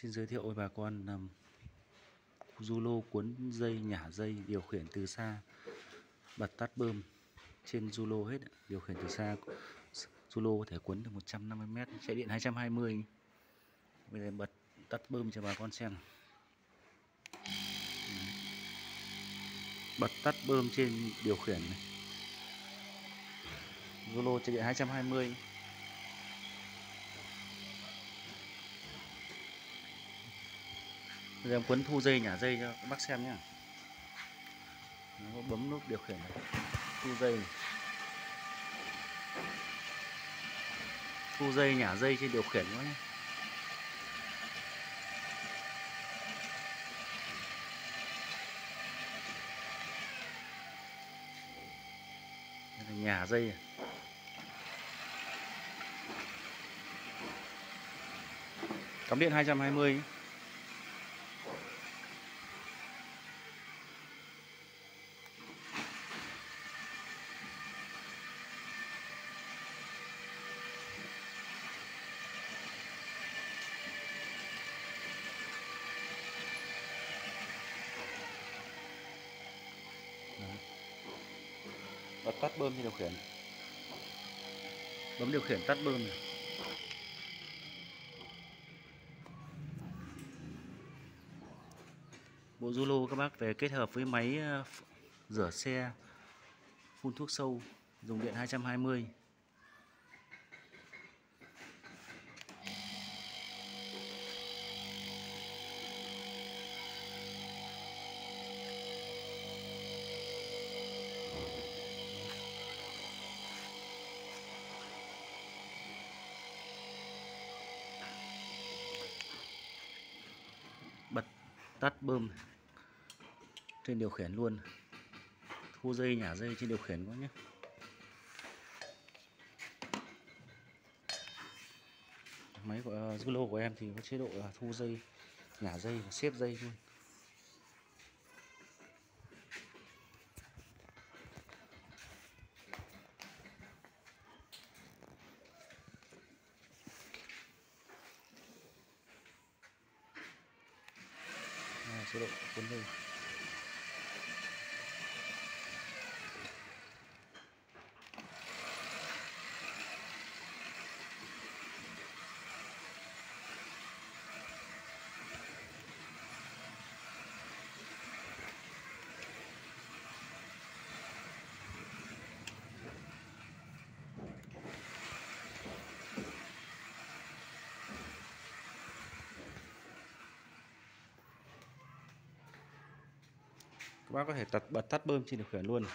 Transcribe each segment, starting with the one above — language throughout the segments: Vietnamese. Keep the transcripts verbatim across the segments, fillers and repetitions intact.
Xin giới thiệu với bà con um, Zalo cuốn dây nhả dây điều khiển từ xa, bật tắt bơm trên Zalo hết. Điều khiển từ xa, Zalo có thể cuốn được một trăm năm mươi mét, chạy điện hai trăm hai mươi. Bây giờ bật tắt bơm cho bà con xem. Bật tắt bơm trên điều khiển này. Zalo chạy điện hai trăm hai mươi. Bây giờ em cuốn thu dây nhả dây cho các bác xem nhé. Nó bấm nút điều khiển này. Thu dây này. Thu dây nhả dây trên điều khiển quá nhé. Đây là nhả dây này. Cắm điện hai trăm hai mươi. Bật tắt bơm trên điều khiển. Bấm điều khiển tắt bơm này. Bộ Zalo các bác về kết hợp với máy rửa xe phun thuốc sâu, dùng điện hai trăm hai mươi. Bật tắt bơm trên điều khiển luôn. Thu dây nhả dây trên điều khiển quá nhé. Máy của Zalo của em thì có chế độ là thu dây nhả dây và xếp dây luôn. À, chế độ cuốn dây. Các bác có thể tắt bật tắt bơm trên điều khiển luôn.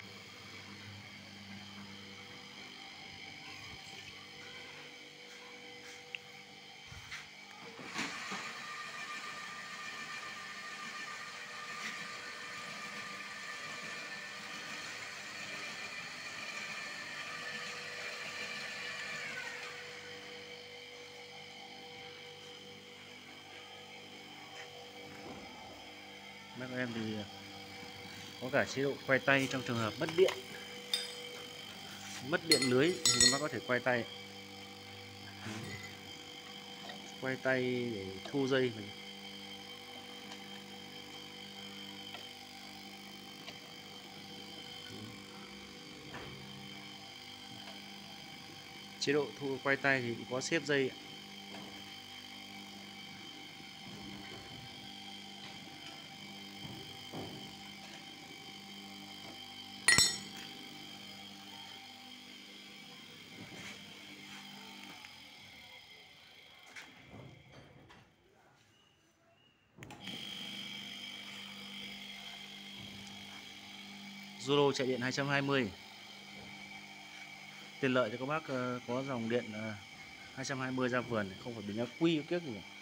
Các em thì có cả chế độ quay tay trong trường hợp mất điện, mất điện lưới thì các bác có thể quay tay, quay tay để thu dây mình. Chế độ thu quay tay thì cũng có xếp dây. Zalo chạy điện hai trăm hai mươi. Tiện lợi cho các bác có dòng điện hai trăm hai mươi ra vườn, không phải bình ắc quy kiếc gì.